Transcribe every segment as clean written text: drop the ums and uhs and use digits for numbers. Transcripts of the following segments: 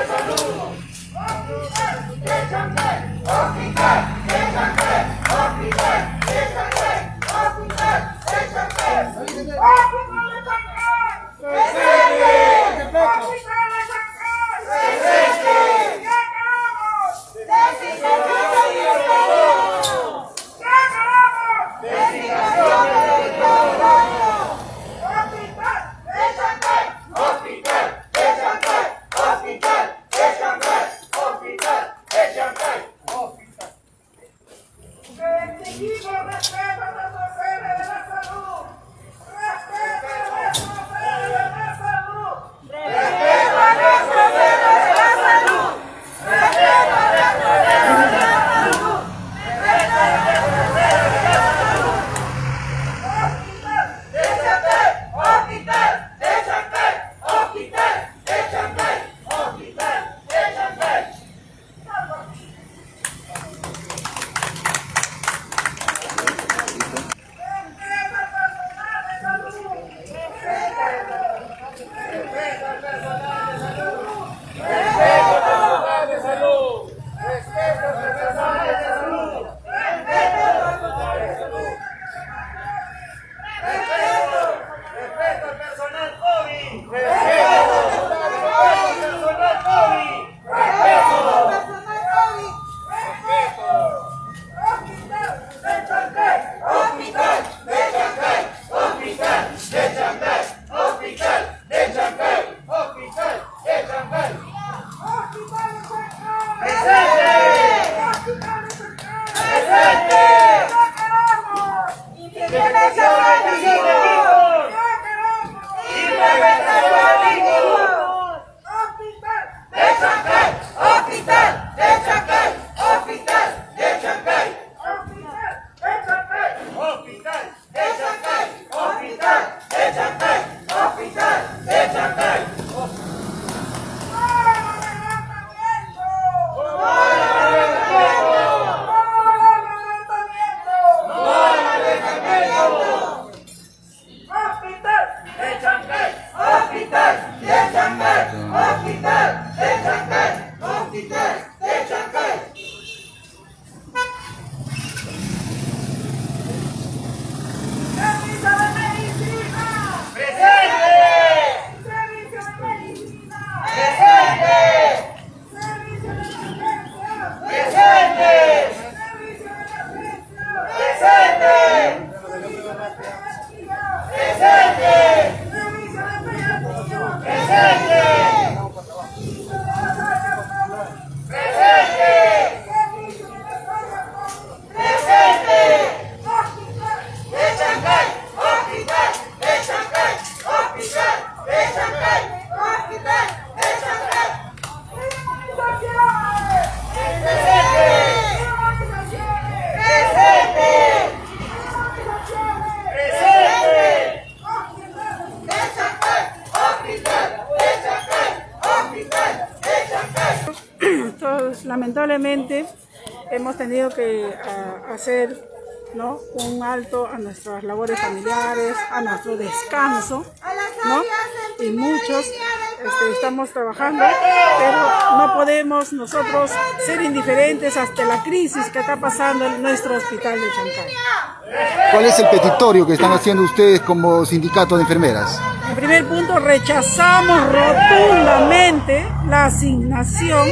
Lamentablemente hemos tenido que hacer, ¿no?, un alto a nuestras labores familiares, a nuestro descanso, ¿no? Y muchos estamos trabajando, pero no podemos nosotros ser indiferentes ante la crisis que está pasando en nuestro hospital de Chancay. ¿Cuál es el petitorio que están haciendo ustedes como sindicato de enfermeras? En primer punto, rechazamos rotundamente la asignación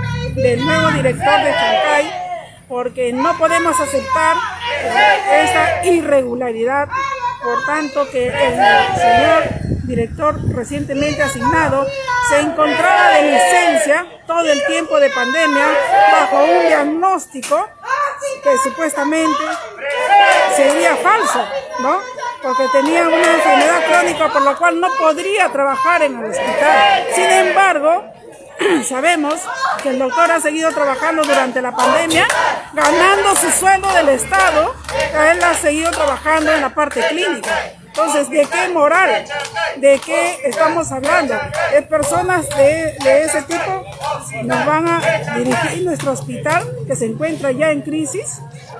del nuevo director de Chancay, porque no podemos aceptar esta irregularidad. Por tanto, que el señor director recientemente asignado se encontraba de licencia todo el tiempo de pandemia bajo un diagnóstico que supuestamente sería falso, ¿no? Porque tenía una enfermedad crónica por la cual no podría trabajar en el hospital. Sin embargo, sabemos que el doctor ha seguido trabajando durante la pandemia, ganando su sueldo del Estado, que él ha seguido trabajando en la parte clínica. Entonces, ¿de qué moral? ¿De qué estamos hablando? ¿De personas de ese tipo nos van a dirigir nuestro hospital, que se encuentra ya en crisis?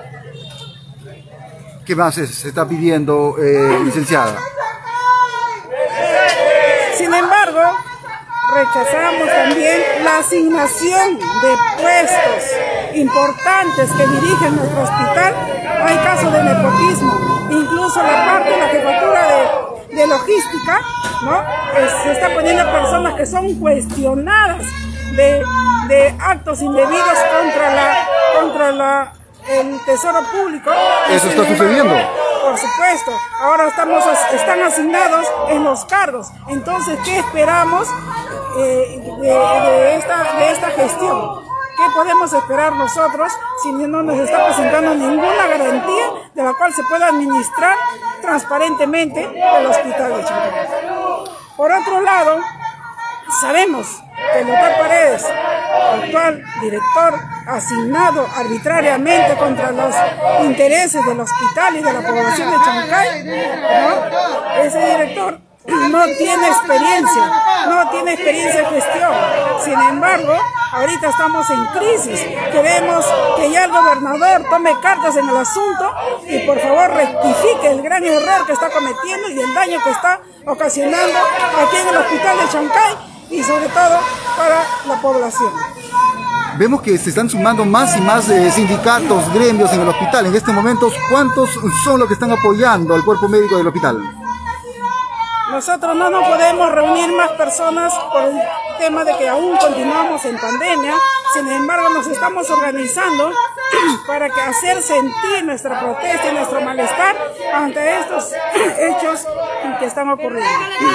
¿Qué más se está pidiendo, licenciada? Sin embargo, Rechazamos también la asignación de puestos importantes que dirigen nuestro hospital. Hay casos de nepotismo, incluso la parte de la jefatura de logística, ¿no? Se está poniendo personas que son cuestionadas de actos indebidos contra el Tesoro Público. ¿Eso está sucediendo? Por supuesto, ahora están asignados en los cargos. Entonces, ¿qué esperamos de esta gestión? ¿Qué podemos esperar nosotros si no nos está presentando ninguna garantía de la cual se pueda administrar transparentemente el Hospital de Chancay? Por otro lado, sabemos que el doctor Paredes, actual director asignado arbitrariamente contra los intereses del hospital y de la población de Chancay, ¿no? Ese director no tiene experiencia en gestión. Sin embargo, ahorita estamos en crisis. Queremos que ya el gobernador tome cartas en el asunto y por favor rectifique el gran error que está cometiendo y el daño que está ocasionando aquí en el Hospital de Chancay y sobre todo para la población. Vemos que se están sumando más y más sindicatos, gremios en el hospital. En este momento, ¿cuántos son los que están apoyando al cuerpo médico del hospital? Nosotros no nos podemos reunir más personas por el tema de que aún continuamos en pandemia. Sin embargo, nos estamos organizando para hacer sentir nuestra protesta y nuestro malestar ante estos hechos que están ocurriendo.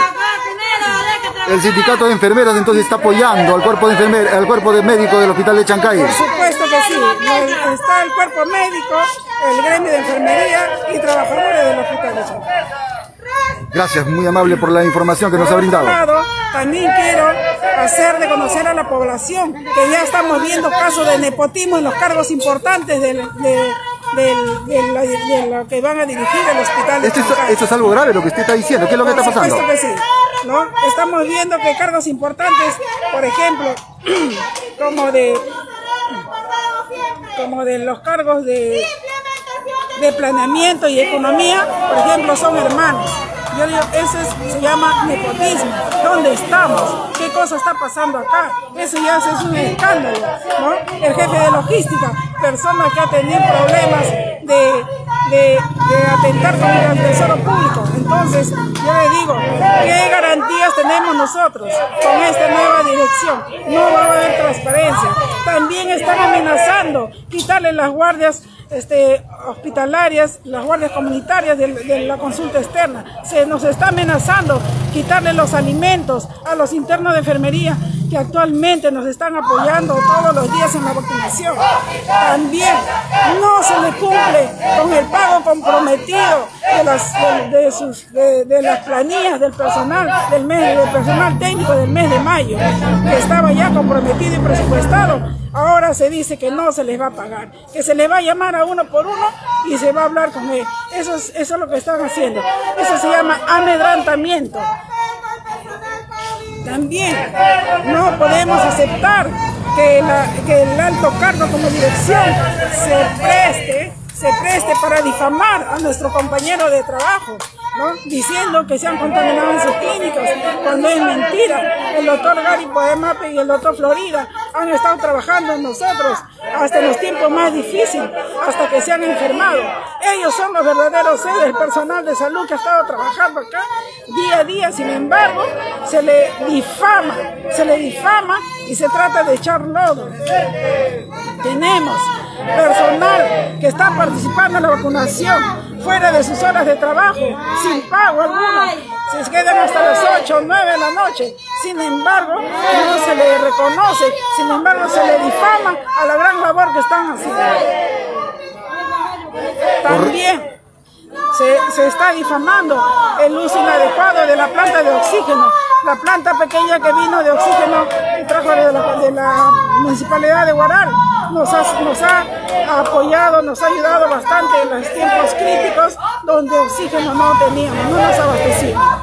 El sindicato de enfermeras entonces está apoyando al cuerpo de médico del hospital de Chancay. Por supuesto que sí. Está el cuerpo médico, el gremio de enfermería y trabajadores del hospital de Chancay. Gracias, muy amable por la información que nos ha brindado. Por otro lado, también quiero hacer de conocer a la población que ya estamos viendo casos de nepotismo en los cargos importantes de lo que van a dirigir el hospital de Chancay. Esto es algo grave lo que usted está diciendo. ¿Qué es lo que está pasando? Por supuesto que sí, ¿no? Estamos viendo que cargos importantes, por ejemplo, como de los cargos de planeamiento y economía, por ejemplo, son hermanos. Yo digo, se llama nepotismo. ¿Dónde estamos? ¿Qué cosa está pasando acá? Eso ya es un escándalo, ¿no? El jefe de logística, persona que ha tenido problemas de atentar contra el Tesoro Público. Entonces, yo le digo, ¿qué garantías tenemos nosotros con esta nueva dirección? No va a haber transparencia. También están amenazando quitarle las guardias hospitalarias, las guardias comunitarias de la consulta externa. Se nos está amenazando quitarle los alimentos a los internos de enfermería que actualmente nos están apoyando todos los días en la vacunación. También no se le cumple con el pago comprometido de las planillas del personal del personal técnico del mes de mayo, que estaba ya comprometido y presupuestado. Ahora se dice que no se les va a pagar, que se les va a llamar a uno por uno y se va a hablar con él. Eso es lo que están haciendo. Eso se llama amedrantamiento. También no podemos aceptar que el alto cargo como dirección se preste para difamar a nuestro compañero de trabajo, ¿no? Diciendo que se han contaminado en sus clínicas, cuando es mentira. El doctor Gary Poemape y el doctor Florida han estado trabajando en nosotros hasta en los tiempos más difíciles, hasta que se han enfermado. Ellos son los verdaderos seres del personal de salud que ha estado trabajando acá día a día. Sin embargo, se le difama y se trata de echar lodo. Tenemos personal que está participando en la vacunación fuera de sus horas de trabajo, sin pago alguno. Se quedan hasta las 8 o 9 de la noche. Sin embargo, no se le reconoce, sin embargo se le difama a la gran labor que están haciendo. También se está difamando el uso inadecuado de la planta de oxígeno. La planta pequeña que vino de oxígeno que trajo de la municipalidad de Huaral nos ha apoyado, nos ha ayudado bastante en los tiempos críticos donde oxígeno no teníamos, no nos abastecíamos.